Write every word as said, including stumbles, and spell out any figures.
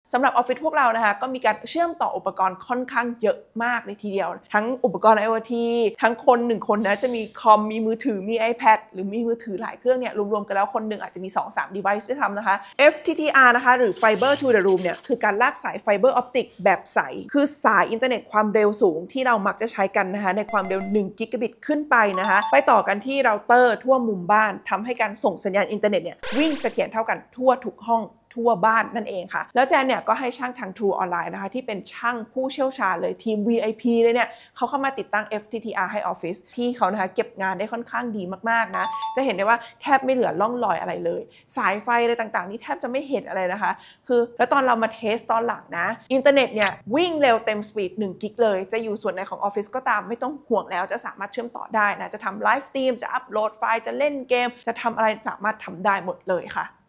สำหรับออฟฟิศพวกเรานะคะก็มีการเชื่อมต่ออุปกรณ์ค่อนข้างเยอะมากเลยทีเดียวทั้งอุปกรณ์ IoT ทั้งคนหนึ่งคนนะจะมีคอมมีมือถือมี iPad หรือมีมือถือหลายเครื่องเนี่ยรวมๆกันแล้วคนหนึ่งอาจจะมี สองถึงสาม device ด้วยทำนะคะ เอฟ ที ที อาร์ นะคะหรือ Fiber to the Room เนี่ยคือการลากสายไฟเบอร์ออปติกแบบใสคือสายอินเทอร์เน็ตความเร็วสูงที่เรามักจะใช้กันนะคะในความเร็วหนึ่งกิกะบิตขึ้นไปนะคะไปต่อกันที่เราเตอร์ทั่วมุมบ้านทำให้การส่งสัญญาณอินเทอร์เน็ตเนี่ยวิ่งเสถียรเท่ากันทั่วทุกห้องทั่วบ้านนั่นเองค่ะแล้วแจนเนี่ยก็ให้ช่างทาง True Online นะคะที่เป็นช่างผู้เชี่ยวชาญเลยทีม วี ไอ พี เลยเนี่ยเขาเข้ามาติดตั้ง เอฟ ที ที อาร์ ให้ออฟฟิศพี่เขานะคะเก็บงานได้ค่อนข้างดีมากๆนะจะเห็นได้ว่าแทบไม่เหลือร่องรอยอะไรเลยสายไฟอะไรต่างๆนี่แทบจะไม่เห็นอะไรนะคะคือแล้วตอนเรามาเทสตอนหลังนะอินเทอร์เน็ตเนี่ยวิ่งเร็วเต็มสปีดหนึ่งกิกเลยจะอยู่ส่วนไหนของออฟฟิศก็ตามไม่ต้องห่วงแล้วจะสามารถเชื่อมต่อได้นะจะทำไลฟ์สตรีมจะอัปโหลดไฟล์จะเล่นเกมจะทำอะไรสามารถทำได้หมดเลยค่ะ